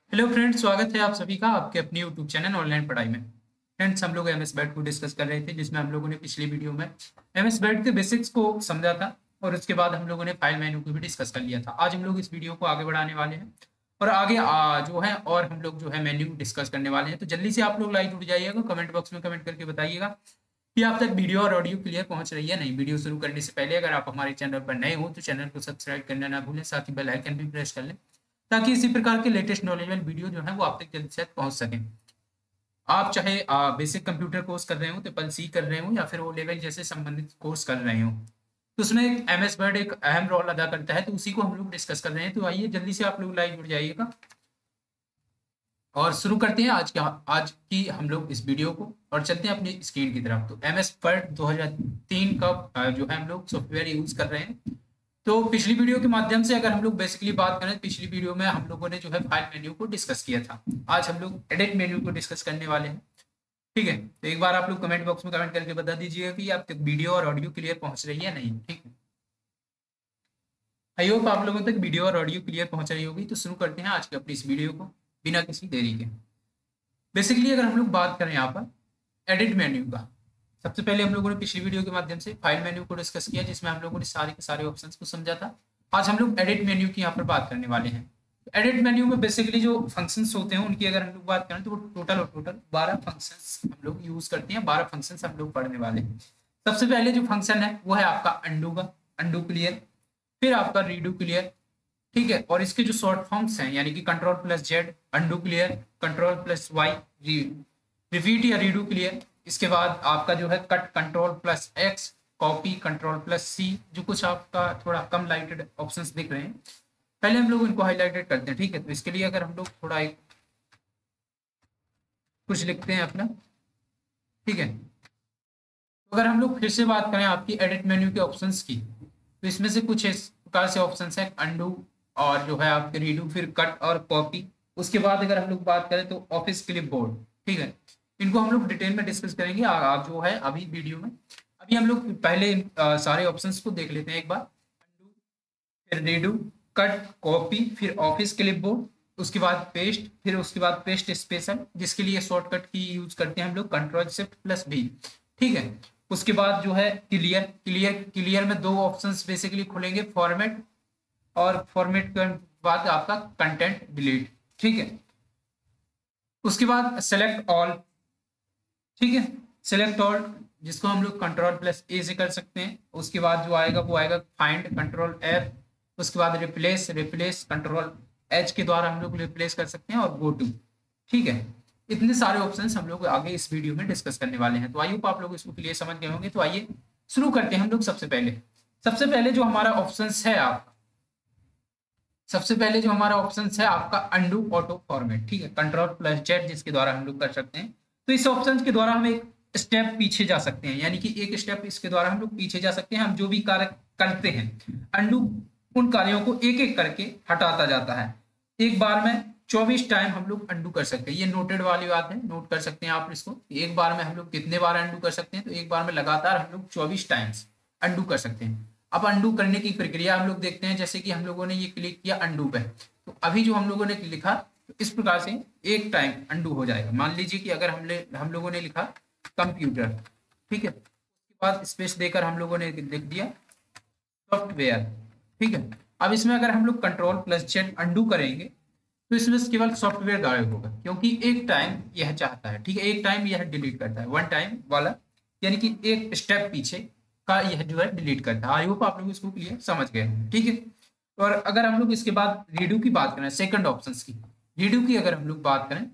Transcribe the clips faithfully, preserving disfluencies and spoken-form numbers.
Hello friends, स्वागत है आप सभी का आपके अपने यूट्यूब चैनल ऑनलाइन पढ़ाई में। फ्रेंड्स, हम लोग एम एस बैट को डिस्कस कर रहे थे, जिसमें हम लोगों ने पिछली वीडियो में एम एस बैट के बेसिक्स को समझा था और उसके बाद हम लोगों ने फाइल मेन्यू को भी डिस्कस कर लिया था। आज हम लोग इस वीडियो को आगे बढ़ाने वाले हैं और आगे आ, जो है और हम लोग जो है मेन्यू डिस्कस करने वाले हैं। तो जल्दी से आप लोग लाइक जुड़ जाइएगा, कमेंट बॉक्स में कमेंट करके बताइएगा कि आप तक वीडियो और ऑडियो क्लियर पहुंच रही है नहीं। वीडियो शुरू करने से पहले अगर आप हमारे चैनल पर नए हो तो चैनल को सब्सक्राइब करना ना भूलें, साथ ही बेल आइकन भी प्रेस कर लें ताकि इसी प्रकार के लेटेस्ट नॉलेजेबल वीडियो जो है वो आप तक जल्द से जल्द पहुंच सकें। आप चाहे बेसिक कंप्यूटर कोर्स कर रहे हो, ट्रिपल सी कर रहे हो या फिर ओ लेवल जैसे संबंधित कोर्स कर रहे हो, तो उसमें एक एम एस वर्ड एक अहम रोल अदा करता है, तो उसी को हम लोग डिस्कस कर रहे हैं। तो आइए जल्दी से आप लोग लाइव जुड़ जाइएगा और शुरू करते हैं आज का आज की हम लोग इस वीडियो को और चलते हैं अपनी स्क्रीन की तरफ। तो एम एस वर्ड दो हज़ार तीन का अ, जो है हम लोग सॉफ्टवेयर यूज कर रहे हैं। तो पिछली वीडियो के माध्यम से अगर हम लोग बेसिकली बात करें, पिछली वीडियो में हम लोगों ने जो है फाइल मेन्यू को डिस्कस किया था। आज हम लोग एडिट मेन्यू को डिस्कस करने वाले हैं। ठीक है, तो एक बार आप लोग कमेंट बॉक्स में कमेंट करके बता दीजिएगा कि आप तक वीडियो और ऑडियो क्लियर पहुंच रही है नहीं। ठीक है, आई होप आप लोगों तक वीडियो और ऑडियो क्लियर पहुंच रही होगी। तो शुरू करते हैं आज के अपनी इस वीडियो को बिना किसी देरी के। बेसिकली अगर हम लोग बात करें यहाँ पर एडिट मेन्यू का, सबसे पहले हम लोगों ने पिछली वीडियो के माध्यम से फाइल मेन्यू को डिस्कस किया, जिसमें हम लोगों ने सारे के सारे ऑप्शंस को समझा था। आज हम लोग एडिट मेन्यू की यहाँ पर बात करने वाले हैं। एडिट मेन्यू में बेसिकली जो फंक्शंस होते हैं उनकी अगर हम लोग बात करें तो वो टोटल और टोटल बारह फंक्शंस हम लोग यूज करते हैं। बारह फंक्शंस हम लोग पढ़ने वाले हैं। सबसे पहले जो फंक्शन है वो है आपका अंडू का, अंडू क्लियर। फिर आपका रीडू क्लियर। ठीक है, और इसके जो शॉर्ट फॉर्म्स हैं यानी कि control plus Z undo clear, control plus Y repeat या रीडू क्लियर। इसके बाद आपका जो है cut control plus X, copy control plus C. जो कुछ आपका थोड़ा कम लाइटेड ऑप्शंस दिख रहे हैं, पहले हम लोग इनको हाईलाइटेड करते हैं। ठीक है, तो इसके लिए अगर हम लोग थोड़ा एक कुछ लिखते हैं अपना। ठीक है, तो अगर हम लोग फिर से बात करें आपकी एडिट मेन्यू के ऑप्शंस की, तो इसमें से कुछ इस प्रकार से ऑप्शंस हैं, अंडू और जो है आपके रीडू, फिर कट और कॉपी। उसके बाद अगर हम लोग बात करें तो ऑफिस क्लिप बोर्ड। ठीक है, इनको हम लोग डिटेल में डिस्कस करेंगे आ- आप जो है अभी वीडियो में। अभी हम लोग पहले आ, सारे ऑप्शंस को देख लेते हैं एक बार। अंडू, फिर रीडू, कट, कॉपी, फिर ऑफिस क्लिप बोर्ड, उसके बाद पेस्ट, फिर उसके बाद पेस्ट स्पेशल, जिसके लिए शॉर्टकट की यूज करते हैं हम लोग कंट्रोल शिफ्ट प्लस भी। ठीक है, उसके बाद जो है क्लियर। क्लियर क्लियर में दो ऑप्शंस बेसिकली खुलेंगे, फॉर्मेट और फॉर्मेट के बाद आपका कंटेंट डिलीट। ठीक है, उसके बाद सेलेक्ट ऑल। ठीक है, सेलेक्ट ऑल जिसको हम लोग कंट्रोल प्लस ए से कर सकते हैं। उसके बाद जो आएगा वो आएगा फाइंड, कंट्रोल एफ। उसके बाद रिप्लेस, रिप्लेस कंट्रोल एच के द्वारा हम लोग रिप्लेस कर सकते हैं, और गो टू। ठीक है, इतने सारे ऑप्शंस हम लोग आगे इस वीडियो में डिस्कस करने वाले हैं। तो आई होप आप लोग इसको क्लियर समझ गए होंगे। तो आइए शुरू करते हैं हम लोग। सबसे पहले सबसे पहले जो हमारा ऑप्शंस है आप सबसे पहले जो हमारा ऑप्शन है आपका अंडू ऑटो फॉर्मेट। ठीक है, कंट्रोल प्लस जेड जिसके द्वारा हम लोग कर सकते हैं। तो इस ऑप्शन के द्वारा हम एक स्टेप पीछे जा सकते हैं, यानी कि एक स्टेप इसके द्वारा हम लोग पीछे जा सकते हैं। हम जो भी कार्य करते हैं अंडू, उन कार्यों को एक एक करके हटाता जाता है। एक बार में चौबीस टाइम हम लोग अंडू कर सकते हैं। ये नोटेड वाली बात है, नोट कर सकते हैं आप इसको। एक बार में हम लोग कितने बार अंडू कर सकते हैं, तो एक बार में लगातार हम लोग चौबीस टाइम्स अंडू कर सकते हैं। अब अंडू करने की प्रक्रिया हम लोग देखते हैं। जैसे कि हम लोगों ने ये क्लिक किया अंडू पे, तो अभी जो हम लोगों ने लिखा, तो इस प्रकार से एक टाइम अंडू हो जाएगा। मान लीजिए कि अगर हमने हम लोगों ने लिखा कंप्यूटर, ठीक है, उसके बाद स्पेस देकर हम लोगों ने लिख दिया सॉफ्टवेयर। ठीक है, अब इसमें अगर हम लोग कंट्रोल प्लस जेड अंडू करेंगे तो इसमें केवल सॉफ्टवेयर गायब होगा, क्योंकि एक टाइम यह चाहता है। ठीक है, एक टाइम यह डिलीट करता है, वन टाइम वाला, यानी कि एक स्टेप पीछे का यह जो है डिलीट करता है। आई होप आप लोग इसको क्लियर समझ गए हैं। ठीक है, और अगर हम लोग इसके बाद रीडू की बात करें, सेकंड ऑप्शन की रीडू की अगर हम लोग बात करें,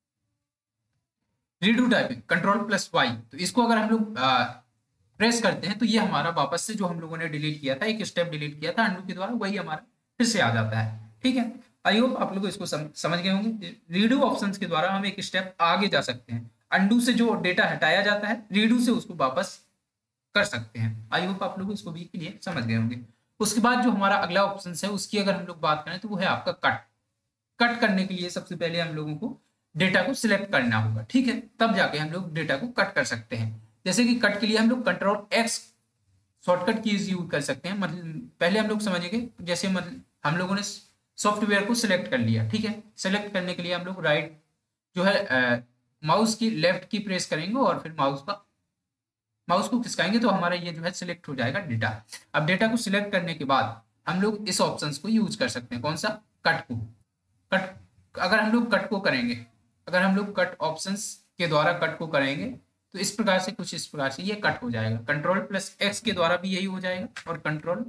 redo typing control plus Y, तो इसको अगर हम लोग प्रेस करते हैं तो ये हमारा वापस से जो हम लोगों ने डिलीट किया था, एक स्टेप डिलीट किया था अंडू के द्वारा, वही हमारा फिर से आ जाता है। ठीक है, आई होप आप लोग इसको सम, समझ गए होंगे। रीडू ऑप्शंस के द्वारा हम एक स्टेप आगे जा सकते हैं। अंडू से जो डेटा हटाया जाता है, रीडू से उसको वापस कर सकते हैं। आई होप आप लोग इसको भी क्लियर समझ गए होंगे। उसके बाद जो हमारा अगला ऑप्शन है उसकी अगर हम लोग बात करें तो वो है आपका कट। कट करने के लिए सबसे पहले हम लोगों को डेटा को सिलेक्ट करना होगा। ठीक है, तब जाके हम लोग डेटा को कट कर सकते हैं। जैसे कि कट के लिए हम लोग control X shortcut keys use कर सकते हैं। मतलब पहले हम लोग समझेंगे, जैसे मतलब हम लोगों ने सॉफ्टवेयर को सिलेक्ट कर लिया, ठीक है। सेलेक्ट करने के लिए हम लोग राइट जो है माउस की लेफ्ट की प्रेस करेंगे और फिर माउस का माउस को खिसकाएंगे तो हमारा ये जो है सिलेक्ट हो जाएगा डेटा। अब डेटा को सिलेक्ट करने के बाद हम लोग इस ऑप्शन को यूज कर सकते हैं, कौन सा, कट को। कट अगर हम लोग कट को करेंगे, अगर हम लोग कट ऑप्शंस के द्वारा कट को करेंगे तो इस प्रकार से, कुछ इस प्रकार से ये कट हो जाएगा। कंट्रोल प्लस एक्स के द्वारा भी यही हो जाएगा और कंट्रोल,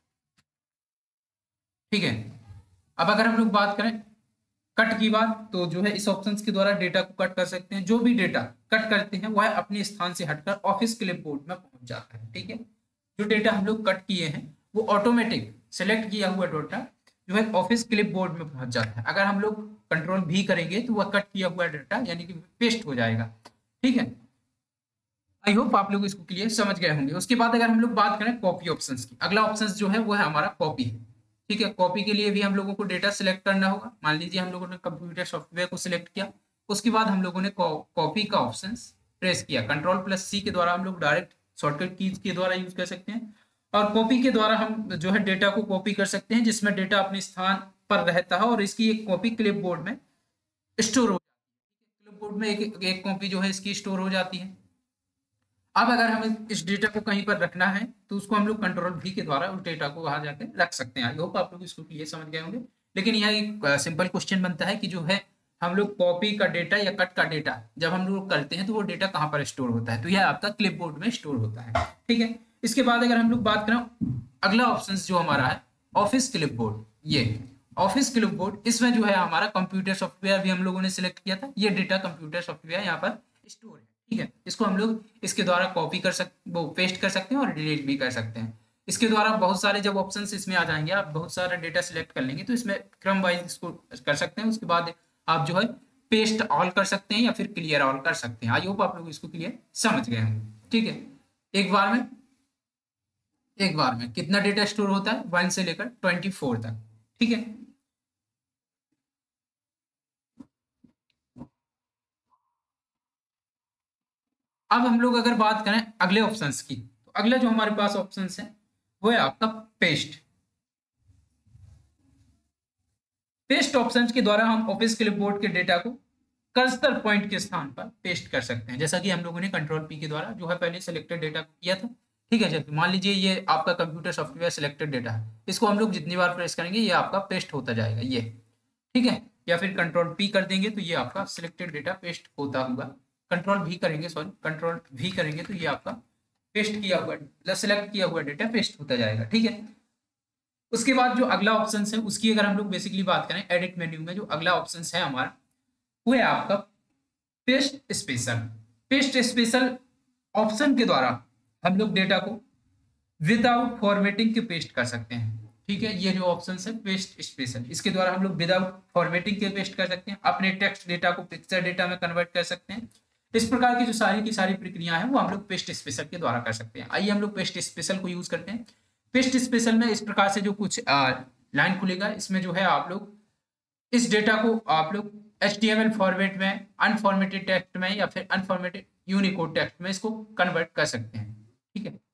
ठीक है। अब अगर हम लोग बात करें कट की बात, तो जो है इस ऑप्शंस के द्वारा डेटा को कट कर सकते हैं। जो भी डेटा कट करते हैं वह अपने स्थान से हटकर ऑफिस क्लिपबोर्ड में पहुंच जाता है, ठीक है। जो डेटा हम लोग कट किए हैं वो ऑटोमेटिक सेलेक्ट किया हुआ डेटा जो है ऑफिस क्लिपबोर्ड में पहुंच जाता है। अगर हम लोग कंट्रोल भी करेंगे तो वह कट किया हुआ डेटा यानी कि पेस्ट हो जाएगा, ठीक है। आई होप आप लोग इसको क्लियर समझ गए होंगे। उसके बाद अगर हम लोग बात करें कॉपी ऑप्शंस की, अगला ऑप्शन जो है वो है हमारा कॉपी है, ठीक है। कॉपी के लिए भी हम लोगों को डेटा सिलेक्ट करना होगा। मान लीजिए हम लोगों ने कंप्यूटर सॉफ्टवेयर को सिलेक्ट किया, उसके बाद हम लोगों ने कॉपी का ऑप्शन प्रेस किया। कंट्रोल प्लस सी के द्वारा हम लोग डायरेक्ट शॉर्टकट कीज के द्वारा यूज कर सकते हैं और कॉपी के द्वारा हम जो है डेटा को कॉपी कर सकते हैं, जिसमें डेटा अपने स्थान पर रहता है और इसकी एक कॉपी क्लिपबोर्ड में स्टोर हो जाती है। क्लिपबोर्ड में एक एक कॉपी जो है इसकी स्टोर हो जाती है। अब अगर हमें इस डेटा को कहीं पर रखना है तो उसको हम लोग कंट्रोल भी के द्वारा उस डेटा को वहां जाके रख सकते हैं। आई होप आप लोग इसको क्लियर समझ गए होंगे। लेकिन यह एक सिंपल क्वेश्चन बनता है कि जो है हम लोग कॉपी का डेटा या कट का डेटा जब हम लोग करते हैं तो वो डेटा कहाँ पर स्टोर होता है, तो यह आपका क्लिपबोर्ड में स्टोर होता है, ठीक है। इसके बाद अगर हम लोग बात करें अगला ऑप्शन जो हमारा है ऑफिस क्लिपबोर्ड, ये ऑफिस क्लिपबोर्ड, इसमें जो है हमारा कंप्यूटर सॉफ्टवेयर भी हम लोगों ने सिलेक्ट किया था। ये डेटा कंप्यूटर सॉफ्टवेयर यहाँ पर स्टोर है, ठीक है। इसको हम लोग इसके द्वारा कॉपी कर सकते, वो पेस्ट कर सकते हैं और डिलीट भी कर सकते हैं। इसके द्वारा बहुत सारे जब ऑप्शंस इसमें आ जाएंगे, आप बहुत सारा डेटा सिलेक्ट कर लेंगे तो इसमें क्रम वाइज इसको कर सकते हैं। उसके बाद आप जो है पेस्ट ऑल कर सकते हैं या फिर क्लियर ऑल कर सकते हैं। आई होप आप लोग इसको क्लियर समझ गए होंगे, ठीक है। एक बार में एक बार में कितना डेटा स्टोर होता है, वन से लेकर ट्वेंटी फोर तक, ठीक है। अब हम लोग अगर बात करें अगले ऑप्शंस की, तो अगला जो हमारे पास ऑप्शंस है वो है आपका पेस्ट। पेस्ट ऑप्शंस के द्वारा हम ऑफिस क्लिपबोर्ड के डेटा को कर्सर पॉइंट के स्थान पर पेस्ट कर सकते हैं, जैसा कि हम लोगों ने कंट्रोल पी के द्वारा जो है पहले सिलेक्टेड डेटा किया था, ठीक है। जैसे मान लीजिए ये आपका कंप्यूटर सॉफ्टवेयर सिलेक्टेड डेटा है, इसको हम लोग जितनी बार प्रेस करेंगे ये आपका पेस्ट होता जाएगा, ये, ठीक है। या फिर कंट्रोल पी कर देंगे तो ये आपका सिलेक्टेड डेटा पेस्ट होता होगा। कंट्रोल भी करेंगे, सॉरी कंट्रोल भी करेंगे तो ये आपका पेस्ट किया हुआ मतलब सिलेक्ट किया हुआ डेटा पेस्ट होता जाएगा, ठीक है। उसके बाद जो अगला ऑप्शन है उसकी अगर हम लोग बेसिकली बात करें, एडिट मेन्यू में जो अगला ऑप्शन है हमारा वो है आपका paste special. Paste special option के द्वारा हम लोग डेटा को विदाउट फॉर्मेटिंग के पेस्ट कर सकते हैं, ठीक है। ये जो ऑप्शन है पेस्ट स्पेशल, इसके द्वारा हम लोग विदाउट फॉर्मेटिंग के पेस्ट कर सकते हैं, अपने टेक्स्ट डेटा को पिक्चर डेटा में कन्वर्ट कर सकते हैं। इस प्रकार की जो सारी की सारी प्रक्रिया है वो हम लोग पेस्ट स्पेशल के द्वारा कर सकते हैं। आइए हम लोग पेस्ट स्पेशल को यूज करते हैं। पेस्ट स्पेशल में इस प्रकार से जो कुछ लाइन खुलेगा, इसमें जो है आप लोग इस डेटा को आप लोग H T M L format में, अनफॉर्मेटेड टेक्स्ट में या फिर अनफॉर्मेटेड यूनिकोड टेक्स्ट में इसको कन्वर्ट कर सकते हैं, ठीक है।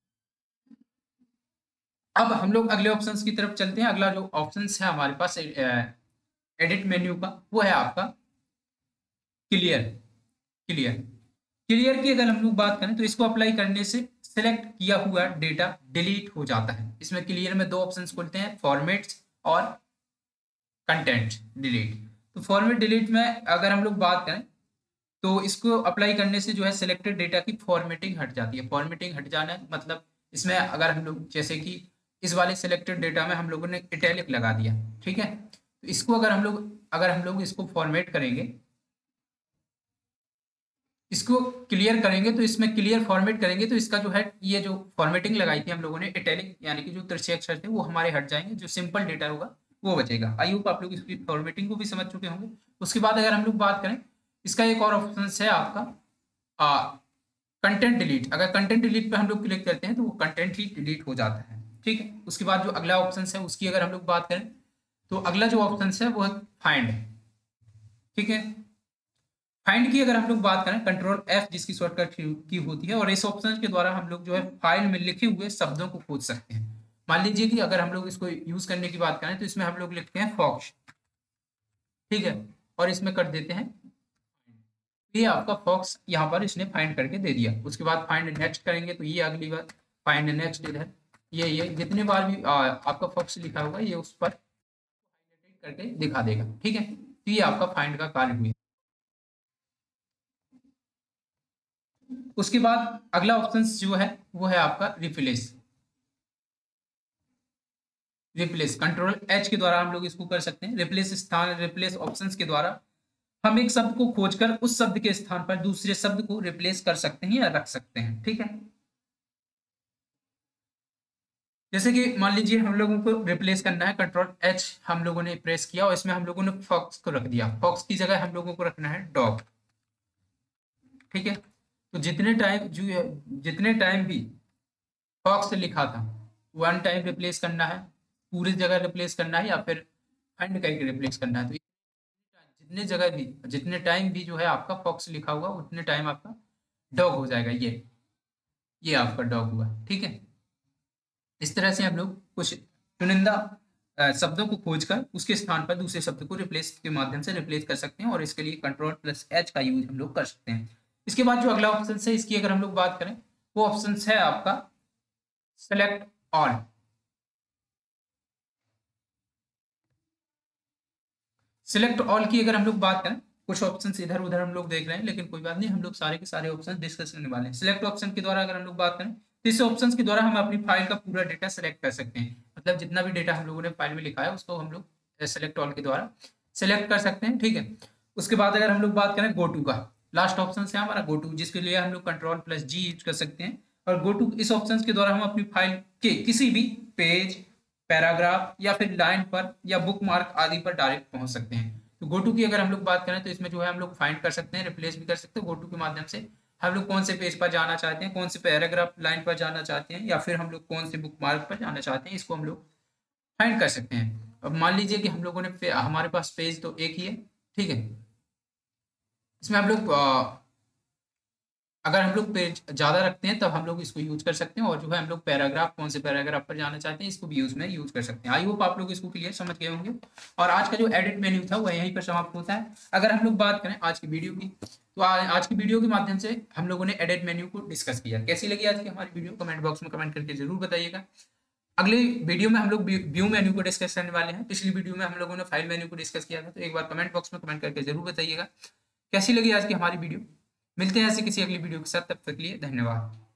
अब हम लोग अगले ऑप्शंस की तरफ चलते हैं। अगला जो ऑप्शंस है हमारे पास एडिट मेन्यू का वो है आपका क्लियर। क्लियर क्लियर की अगर हम लोग बात करें तो इसको अप्लाई करने से सिलेक्ट किया हुआ डेटा डिलीट हो जाता है। इसमें क्लियर में दो ऑप्शंस खुलते हैं, फॉर्मेट्स और कंटेंट डिलीट। तो फॉर्मेट डिलीट में अगर हम लोग बात करें तो इसको अप्लाई करने से जो है सिलेक्टेड डेटा की फॉर्मेटिंग हट जाती है। फॉर्मेटिंग हट जाना मतलब इसमें अगर हम लोग जैसे कि इस वाले सिलेक्टेड डेटा में हम लोगों ने इटैलिक लगा दिया, ठीक है। तो इसको अगर हम लोग अगर हम लोग इसको फॉर्मेट करेंगे, इसको क्लियर करेंगे तो इसमें क्लियर फॉर्मेट करेंगे तो इसका जो है ये जो फॉर्मेटिंग लगाई थी हम लोगों ने इटैलिक यानी कि जो तिरछे अक्षर थे वो हमारे हट जाएंगे, जो सिंपल डेटा होगा वो बचेगा। आई होप आप लोग इसकी फॉर्मेटिंग को भी समझ चुके होंगे। उसके बाद अगर हम लोग बात करें इसका एक और ऑप्शन है आपका कंटेंट डिलीट। अगर कंटेंट डिलीट पे हम लोग क्लिक करते हैं तो वो कंटेंट ही डिलीट हो जाता है, ठीक है। उसके बाद जो अगला ऑप्शन है उसकी अगर हम लोग बात करें तो अगला जो ऑप्शन है वो है फाइंड, ठीक है। फाइंड की अगर हम लोग बात करें, कंट्रोल एफ जिसकी शॉर्टकट की होती है और इस ऑप्शन के द्वारा हम लोग जो है फाइल में लिखे हुए शब्दों को खोज सकते हैं। मान लीजिए कि अगर हम लोग इसको यूज करने की बात करें तो इसमें हम लोग लिखते हैं फॉक्स, ठीक है, और इसमें कर देते हैं, ये आपका फॉक्स यहाँ पर इसने फाइंड करके दे दिया। उसके बाद फाइंड नेक्स्ट करेंगे तो ये अगली बार फाइंड नेक्स्ट इधर, ये ये जितने बार भी आ, आपका फॉक्स लिखा होगा ये उस पर करके दिखा देगा, ठीक है। तो ये आपका फाइंड का कार्य हुआ। उसके बाद अगला ऑप्शन जो है वो है आपका रिप्लेस। रिप्लेस कंट्रोल एच के द्वारा हम लोग इसको कर सकते हैं। रिप्लेस स्थान, रिप्लेस ऑप्शंस के द्वारा हम एक शब्द को खोजकर उस शब्द के स्थान पर दूसरे शब्द को रिप्लेस कर सकते हैं या रख सकते हैं, ठीक है। जैसे कि मान लीजिए हम लोगों को रिप्लेस करना है, कंट्रोल एच हम लोगों ने प्रेस किया और इसमें हम लोगों ने फॉक्स को रख दिया, फॉक्स की जगह हम लोगों को रखना है डॉग, ठीक है। तो जितने टाइम जो जितने टाइम भी फॉक्स लिखा था वन टाइम रिप्लेस करना है, पूरी जगह रिप्लेस करना है या फिर फाइंड करके रिप्लेस करना है। तो जितने जगह भी जितने टाइम भी जो है आपका फॉक्स लिखा हुआ उतने टाइम आपका डॉग हो जाएगा। ये ये आपका डॉग हुआ, ठीक है। इस तरह से हम लोग कुछ चुनिंदा अ, शब्दों को खोजकर उसके स्थान पर दूसरे शब्द को रिप्लेस के माध्यम से रिप्लेस कर सकते हैं और इसके लिए कंट्रोल प्लस एच का यूज हम लोग कर सकते हैं। इसके बाद जो अगला ऑप्शन है इसकी अगर हम लोग बात करें वो ऑप्शन है आपका सेलेक्ट ऑल। सिलेक्ट ऑल की अगर हम लोग बात करें, कुछ ऑप्शन इधर उधर हम लोग देख रहे हैं लेकिन कोई बात नहीं, हम लोग सारे के सारे ऑप्शन डिस्कस करने वाले हैं। सिलेक्ट ऑप्शन के द्वारा अगर हम लोग बात करें तो इस ऑप्शन के द्वारा हम अपनी फाइल का पूरा डेटा सेलेक्ट कर सकते हैं। मतलब जितना भी डेटा हम लोगों ने फाइल में लिखा है उसको हम लोग सेलेक्ट ऑल के द्वारा सेलेक्ट कर सकते हैं, ठीक है। उसके बाद अगर हम लोग बात करें गो टू का, लास्ट ऑप्शन है हमारा गो टू, जिसके लिए हम लोग कंट्रोल प्लस जी यूज कर सकते हैं। और गो टू इस ऑप्शन के द्वारा हम अपनी फाइल के किसी भी पेज, पैराग्राफ या फिर लाइन पर या बुक मार्क आदि पर डायरेक्ट पहुंच सकते हैं। तो गोटू की अगर हम लोग बात करें तो इसमें जो है हम लोग फाइंड कर सकते हैं, रिप्लेस भी कर सकते हैं गोटू के माध्यम से। हम लोग कौन से पेज पर जाना चाहते हैं, कौन से पैराग्राफ लाइन पर जाना चाहते हैं या फिर हम लोग कौन से बुक मार्क पर जाना चाहते हैं, इसको हम लोग फाइंड कर सकते हैं। अब मान लीजिए कि हम लोगों ने हमारे पास पेज तो एक ही है, ठीक है। इसमें हम लोग अगर हम लोग पेज ज्यादा रखते हैं तब हम लोग इसको यूज कर सकते हैं और जो है हम लोग पैराग्राफ कौन से पैराग्राफ पर जाना चाहते हैं इसको भी यूज में यूज कर सकते हैं। आई होप आप लोग इसको क्लियर समझ गए होंगे। और आज का जो एडिट मेन्यू था वह यहीं पर समाप्त होता है। अगर हम लोग बात करें आज की वीडियो की तो आज की वीडियो के माध्यम से हम लोगों ने एडिट मेन्यू को डिस्कस किया। कैसी लगी आज की हमारी वीडियो कमेंट बॉक्स में कमेंट करके जरूर बताइएगा। अगले वीडियो में हम लोग व्यू मेन्यू को डिस्कस करने वाले हैं। पिछली वीडियो में हम लोगों ने फाइल मेन्यू को डिस्कस किया था, तो एक बार कमेंट बॉक्स में कमेंट करके जरूर बताइएगा कैसी लगी आज की हमारी वीडियो। मिलते हैं ऐसे किसी अगली वीडियो के साथ, तब तक के लिए धन्यवाद।